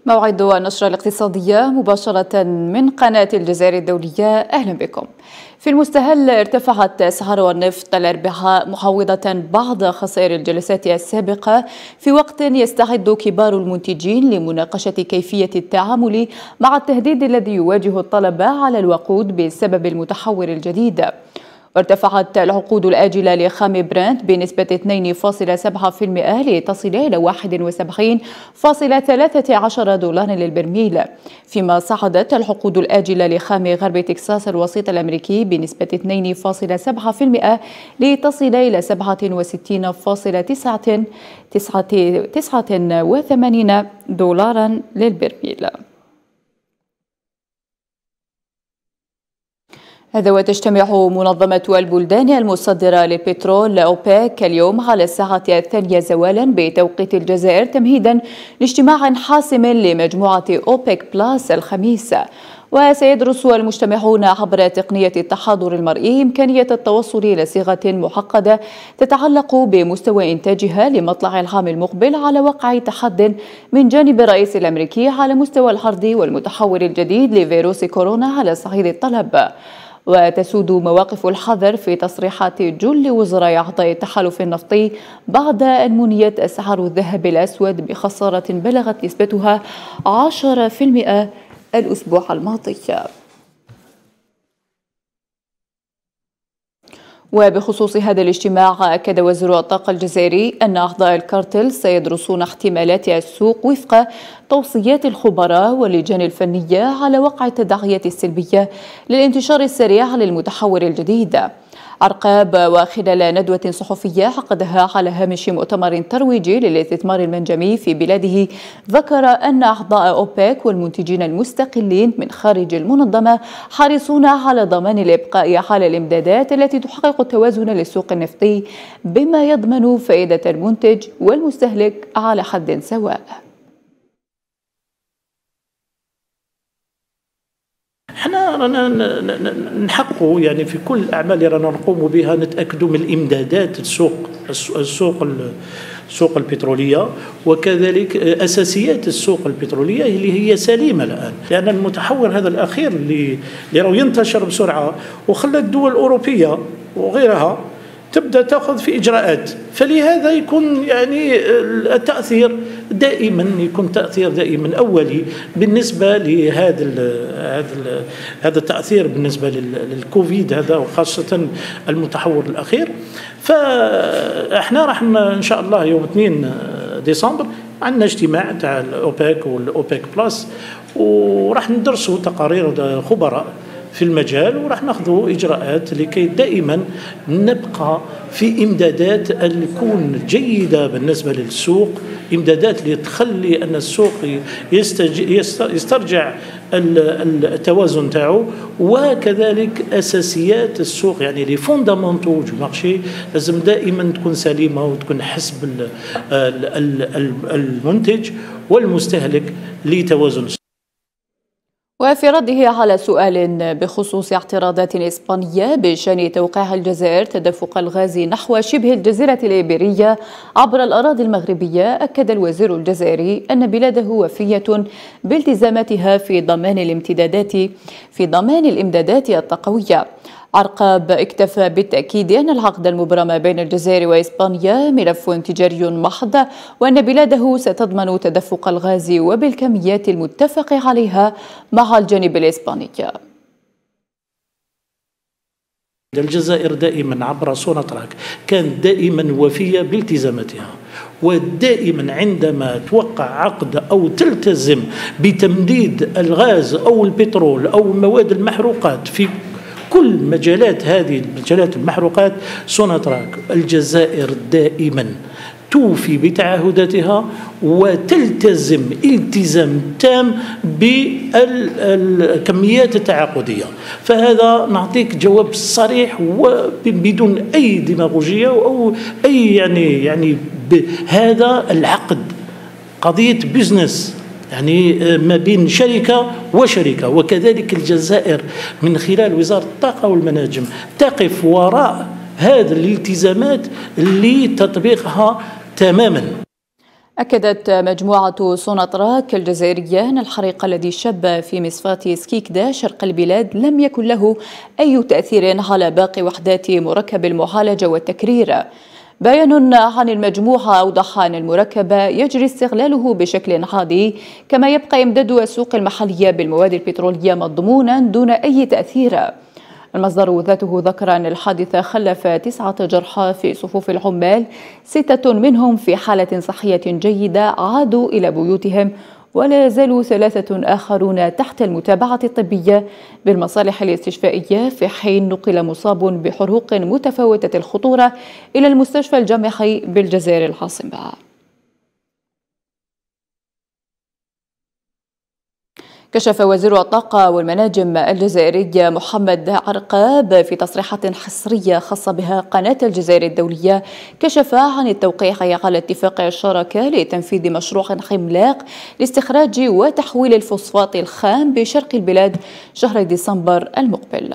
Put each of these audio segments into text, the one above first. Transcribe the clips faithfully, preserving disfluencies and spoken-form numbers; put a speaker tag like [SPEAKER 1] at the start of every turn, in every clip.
[SPEAKER 1] موعد النشرة الاقتصادية مباشرة من قناة الجزائر الدولية. أهلا بكم. في المستهل ارتفعت أسعار النفط الأربعاء محوضة بعض خسائر الجلسات السابقة، في وقت يستعد كبار المنتجين لمناقشة كيفية التعامل مع التهديد الذي يواجه الطلب على الوقود بسبب المتحور الجديد. وارتفعت العقود الآجلة لخام برنت بنسبة اثنين فاصلة سبعة بالمئة لتصل إلى واحد وسبعين فاصلة ثلاثة عشر دولار للبرميل، فيما صعدت العقود الآجلة لخام غرب تكساس الوسيط الأمريكي بنسبة اثنين فاصلة سبعة بالمئة لتصل إلى سبعة وستين فاصلة تسعة وثمانين دولارا للبرميل. هذا وتجتمع منظمة البلدان المصدرة للبترول أوبك اليوم على الساعة الثانية زوالا بتوقيت الجزائر تمهيدا لاجتماع حاسم لمجموعة أوبك بلاس الخميس. وسيدرس المجتمعون عبر تقنية التحاضر المرئي إمكانية التوصل إلى صيغة معقدة تتعلق بمستوى إنتاجها لمطلع العام المقبل على وقع تحد من جانب الرئيس الأمريكي على مستوى العرض والمتحور الجديد لفيروس كورونا على صعيد الطلب. وتسود مواقف الحذر في تصريحات جل وزراء أعضاء التحالف النفطي بعد أن منيت أسعار الذهب الأسود بخسارة بلغت نسبتها عشرة بالمئة الأسبوع الماضي. وبخصوص هذا الاجتماع، أكد وزير الطاقة الجزائري أن أعضاء الكارتل سيدرسون احتمالات السوق وفق توصيات الخبراء واللجان الفنية على وقع التداعيات السلبية للانتشار السريع للمتحور الجديد. عرقاب وخلال ندوة صحفية عقدها على هامش مؤتمر ترويجي للاستثمار المنجمي في بلاده، ذكر أن أعضاء أوبك والمنتجين المستقلين من خارج المنظمة حريصون على ضمان الإبقاء على الإمدادات التي تحقق التوازن للسوق النفطي بما يضمن فائدة المنتج والمستهلك على حد سواء.
[SPEAKER 2] احنا رانا نحققوا يعني في كل الاعمال اللي رانا نقوموا بها نتاكدوا من الامدادات السوق السوق السوق البتروليه، وكذلك اساسيات السوق البتروليه اللي هي سليمه الان، لان المتحور هذا الاخير اللي اللي راه ينتشر بسرعه وخلى الدول الاوروبيه وغيرها تبدا تاخذ في اجراءات، فلهذا يكون يعني التاثير دائما يكون تاثير دائما اولي بالنسبه لهذا هذا هذا التاثير بالنسبه للكوفيد هذا، وخاصه المتحور الاخير. فاحنا راح ان شاء الله يوم اثنين ديسمبر عندنا اجتماع تاع الاوبك والاوبك بلس، وراح ندرسوا تقارير خبراء في المجال، وراح ناخذوا اجراءات لكي دائما نبقى في امدادات اللي تكون جيده بالنسبه للسوق، امدادات اللي تخلي ان السوق يسترجع التوازن تاعو، وكذلك اساسيات السوق يعني لي فوندامونتو دو مارشي لازم دائما تكون سليمه وتكون حسب المنتج والمستهلك لتوازن.
[SPEAKER 1] وفي رده على سؤال بخصوص اعتراضات إسبانية بشأن توقيع الجزائر تدفق الغاز نحو شبه الجزيرة الإيبيرية عبر الأراضي المغربية، أكد الوزير الجزائري أن بلاده وفية بالتزاماتها في ضمان الامتدادات في ضمان الإمدادات الطاقوية. عرقاب اكتفى بالتأكيد أن العقد المبرم بين الجزائر وإسبانيا ملف تجاري محض، وأن بلاده ستضمن تدفق الغاز وبالكميات المتفق عليها مع الجانب الإسباني.
[SPEAKER 2] الجزائر دائما عبر سوناتراك كانت دائما وفية بالتزاماتها، ودائما عندما توقع عقد أو تلتزم بتمديد الغاز أو البترول أو المواد المحروقات في كل مجالات هذه مجالات المحروقات، سوناتراك الجزائر دائما توفي بتعهداتها وتلتزم التزام تام بالكميات التعاقدية. فهذا نعطيك جواب صريح وبدون أي ديماغوجية أو أي يعني يعني هذا العقد قضية بيزنس يعني ما بين شركة وشركة، وكذلك الجزائر من خلال وزارة الطاقة والمناجم تقف وراء هذه الالتزامات لتطبيقها تماما.
[SPEAKER 1] أكدت مجموعة سوناتراك الجزائرية أن الحريق الذي شب في مصفاة سكيكدا شرق البلاد لم يكن له أي تأثير على باقي وحدات مركب المعالجة والتكرير. بيان عن المجموعة أوضح أن المركب يجري استغلاله بشكل عادي، كما يبقى إمداد السوق المحلية بالمواد البترولية مضمونا دون أي تأثير. المصدر ذاته ذكر أن الحادث خلف تسعة جرحى في صفوف العمال، ستة منهم في حالة صحية جيدة عادوا إلى بيوتهم، ولا يزال ثلاثة آخرون تحت المتابعة الطبية بالمصالح الاستشفائية، في حين نقل مصاب بحروق متفاوتة الخطورة إلى المستشفى الجامعي بالجزائر العاصمة. كشف وزير الطاقة والمناجم الجزائري محمد عرقاب في تصريحات حصرية خاصة بها قناة الجزائر الدولية، كشف عن التوقيع على اتفاق الشراكة لتنفيذ مشروع عملاق لاستخراج وتحويل الفوسفات الخام بشرق البلاد شهر ديسمبر المقبل.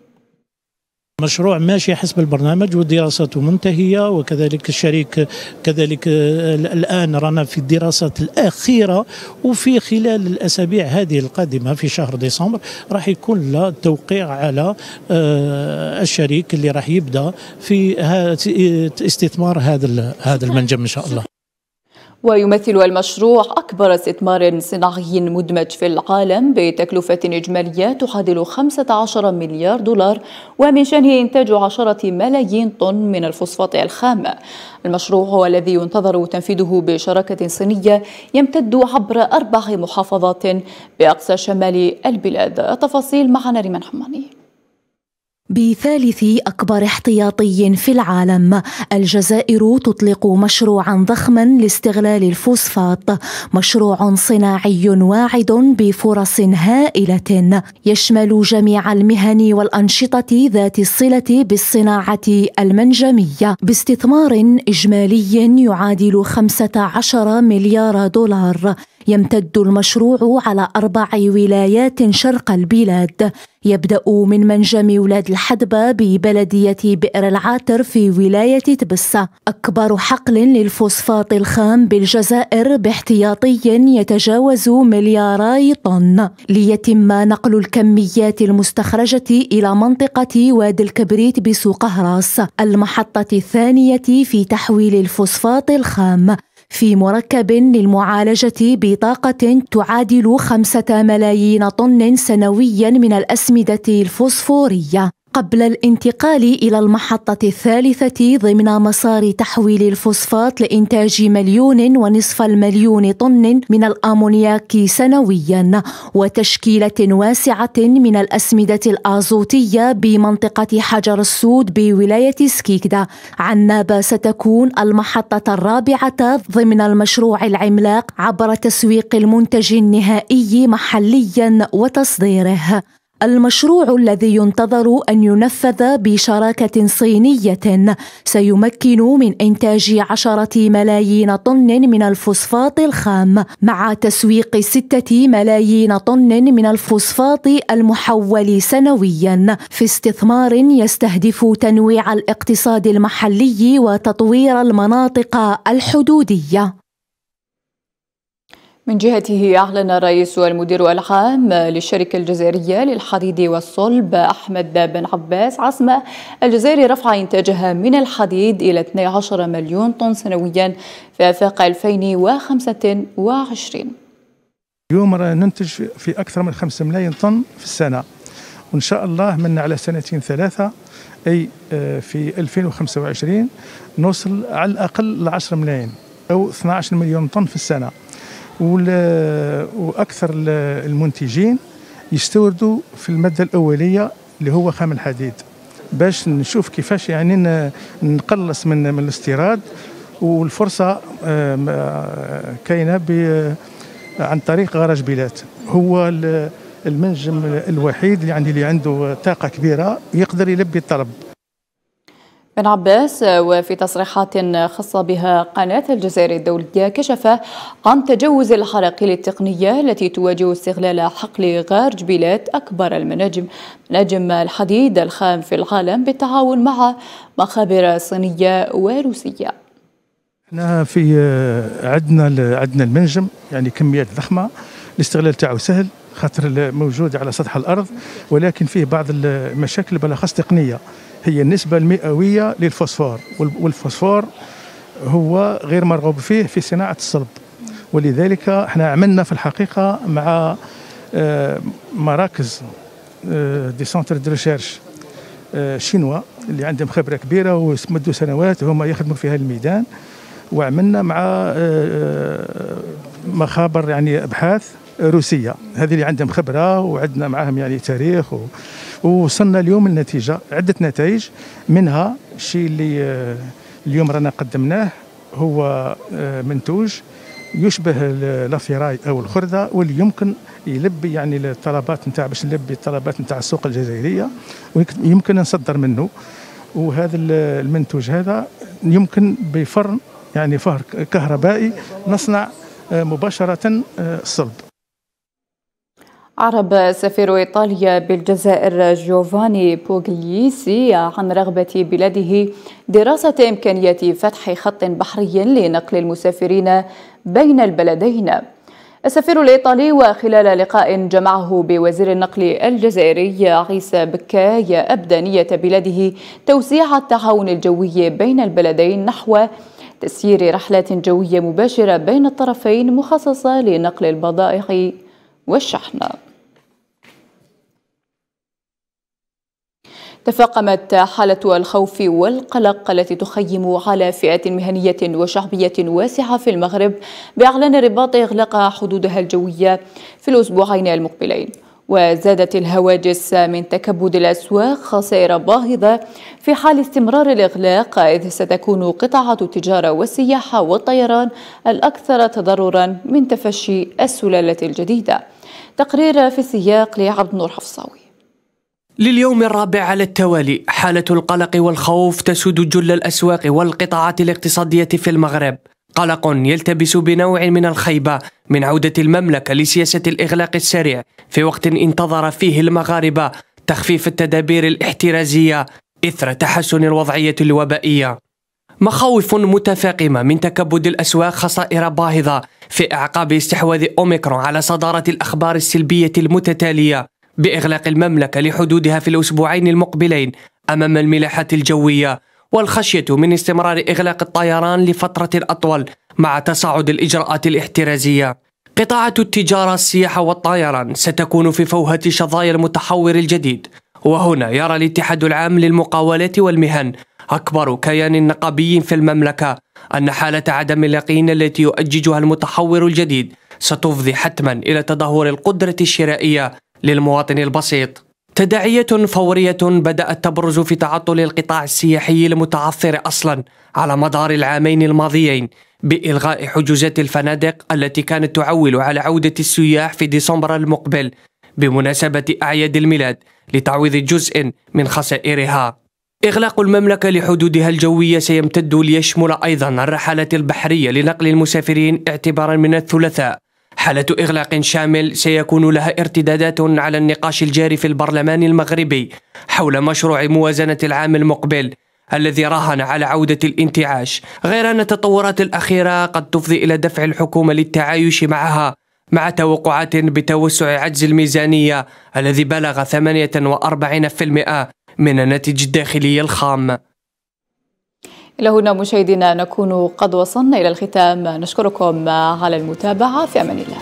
[SPEAKER 2] مشروع ماشي حسب البرنامج ودراسته منتهية، وكذلك الشريك كذلك الآن رانا في الدراسات الأخيرة، وفي خلال الأسابيع هذه القادمة في شهر ديسمبر راح يكون له توقيع على الشريك اللي راح يبدأ في استثمار هذا هذا المنجم إن شاء الله.
[SPEAKER 1] ويمثل المشروع أكبر استثمار صناعي مدمج في العالم بتكلفة إجمالية تعادل خمسة عشر مليار دولار، ومن شأنه إنتاج عشرة ملايين طن من الفوسفات الخام. المشروع هو الذي ينتظر تنفيذه بشراكة صينية يمتد عبر أربع محافظات بأقصى شمال البلاد. التفاصيل مع نريمان حماني.
[SPEAKER 3] بثالث أكبر احتياطي في العالم، الجزائر تطلق مشروعا ضخما لاستغلال الفوسفات، مشروع صناعي واعد بفرص هائلة يشمل جميع المهن والأنشطة ذات الصلة بالصناعة المنجمية، باستثمار إجمالي يعادل خمسة عشر مليار دولار. يمتد المشروع على أربع ولايات شرق البلاد، يبدأ من منجم ولاد الحدبة ببلدية بئر العاتر في ولاية تبسة، أكبر حقل للفوسفات الخام بالجزائر باحتياطي يتجاوز ملياري طن، ليتم نقل الكميات المستخرجة إلى منطقة وادي الكبريت بسوق هراس، المحطة الثانية في تحويل الفوسفات الخام في مركب للمعالجة بطاقة تعادل خمسة ملايين طن سنويا من الأسمدة الفوسفورية، قبل الانتقال إلى المحطة الثالثة ضمن مسار تحويل الفوسفات لإنتاج مليون ونصف المليون طن من الأمونياك سنويا، وتشكيلة واسعة من الأسمدة الآزوتية بمنطقة حجر السود بولاية سكيكدا. عنابة ستكون المحطة الرابعة ضمن المشروع العملاق عبر تسويق المنتج النهائي محليا وتصديره. المشروع الذي ينتظر أن ينفذ بشراكة صينية سيمكن من إنتاج عشرة ملايين طن من الفوسفات الخام مع تسويق ستة ملايين طن من الفوسفات المحول سنويا، في استثمار يستهدف تنويع الاقتصاد المحلي وتطوير المناطق الحدودية.
[SPEAKER 1] من جهته أعلن الرئيس والمدير العام للشركة الجزائرية للحديد والصلب أحمد بن عباس عزم الجزائر رفع إنتاجها من الحديد إلى اثني عشر مليون طن سنويا في آفاق ألفين وخمسة وعشرين.
[SPEAKER 4] اليوم ننتج في أكثر من خمسة ملايين طن في السنة، وإن شاء الله من على سنتين ثلاثة أي في ألفين وخمسة وعشرين نوصل على الأقل ل عشرة ملايين أو اثني عشر مليون طن في السنة. وأكثر المنتجين يستوردوا في المادة الأولية اللي هو خام الحديد، باش نشوف كيفاش يعني نقلص من من الاستيراد، والفرصة كاينة عن طريق غراج بيلات، هو المنجم الوحيد اللي يعني اللي عنده طاقة كبيرة يقدر يلبي الطلب.
[SPEAKER 1] بن عباس وفي تصريحات خاصة بها قناة الجزائر الدولية كشف عن تجاوز العراقيل التقنية التي تواجه استغلال حقل غار جبيلات أكبر المناجم مناجم الحديد الخام في العالم بالتعاون مع مخابر صينية وروسية.
[SPEAKER 4] احنا في عندنا عندنا المنجم يعني كميات ضخمه، الاستغلال تاعو سهل خاطر موجود على سطح الارض، ولكن فيه بعض المشاكل بالاخص تقنيه، هي النسبه المئويه للفوسفور، والفوسفور هو غير مرغوب فيه في صناعه الصلب، ولذلك احنا عملنا في الحقيقه مع مراكز دي سونتر دو ريشيرش شينوا اللي عندهم خبره كبيره ومدوا سنوات هما يخدموا في هذا الميدان، وعملنا مع مخابر يعني ابحاث روسيه هذه اللي عندهم خبره وعندنا معهم يعني تاريخ، ووصلنا اليوم لنتيجه عده نتائج، منها الشيء اللي اليوم رانا قدمناه هو منتوج يشبه الافيراي او الخرده، واللي يمكن يلبي يعني الطلبات نتاع باش نلبي الطلبات نتاع السوق الجزائريه ويمكن نصدر منه. وهذا المنتوج هذا يمكن بفرن يعني فهر كهربائي نصنع مباشره الصلب.
[SPEAKER 1] عرب سفير إيطاليا بالجزائر جوفاني بوغليسي عن رغبة بلاده دراسة إمكانية فتح خط بحري لنقل المسافرين بين البلدين. السفير الإيطالي وخلال لقاء جمعه بوزير النقل الجزائري عيسى بكاي أبدى نية بلاده توسيع التعاون الجوي بين البلدين نحو تسيير رحلات جوية مباشرة بين الطرفين مخصصة لنقل البضائع والشحن. تفاقمت حالة الخوف والقلق التي تخيم على فئات مهنية وشعبية واسعة في المغرب بإعلان رباط إغلاق حدودها الجوية في الأسبوعين المقبلين، وزادت الهواجس من تكبد الأسواق خسائر باهظة في حال استمرار الإغلاق، إذ ستكون قطاعات التجارة والسياحة والطيران الأكثر تضررا من تفشي السلالة الجديدة. تقرير في السياق لعبد النور حفصاوي.
[SPEAKER 5] لليوم الرابع على التوالي حالة القلق والخوف تسود جل الأسواق والقطاعات الاقتصادية في المغرب، قلق يلتبس بنوع من الخيبة من عودة المملكة لسياسة الإغلاق السريع في وقت انتظر فيه المغاربة تخفيف التدابير الاحترازية إثر تحسن الوضعية الوبائية. مخاوف متفاقمة من تكبد الأسواق خسائر باهظة في أعقاب استحواذ أوميكرون على صدارة الأخبار السلبية المتتالية بإغلاق المملكة لحدودها في الأسبوعين المقبلين أمام الملاحة الجوية، والخشية من استمرار إغلاق الطيران لفترة أطول مع تصاعد الإجراءات الاحترازية. قطاعات التجارة السياحة والطيران ستكون في فوهة شظايا المتحور الجديد، وهنا يرى الاتحاد العام للمقاولات والمهن أكبر كيان نقابي في المملكة أن حالة عدم اليقين التي يؤججها المتحور الجديد ستفضي حتما إلى تدهور القدرة الشرائية للمواطن البسيط. تداعيات فورية بدأت تبرز في تعطل القطاع السياحي المتعثر أصلا على مدار العامين الماضيين بإلغاء حجوزات الفنادق التي كانت تعول على عودة السياح في ديسمبر المقبل بمناسبة أعياد الميلاد لتعويض جزء من خسائرها. إغلاق المملكة لحدودها الجوية سيمتد ليشمل أيضا الرحلات البحرية لنقل المسافرين اعتبارا من الثلاثاء. حالة إغلاق شامل سيكون لها ارتدادات على النقاش الجاري في البرلمان المغربي حول مشروع موازنة العام المقبل الذي راهن على عودة الانتعاش، غير أن التطورات الأخيرة قد تفضي إلى دفع الحكومة للتعايش معها مع توقعات بتوسع عجز الميزانية الذي بلغ ثمانية وأربعين بالمئة من الناتج الداخلي الخام.
[SPEAKER 1] إلى هنا مشاهدينا نكون قد وصلنا إلى الختام، نشكركم على المتابعة، في أمان الله.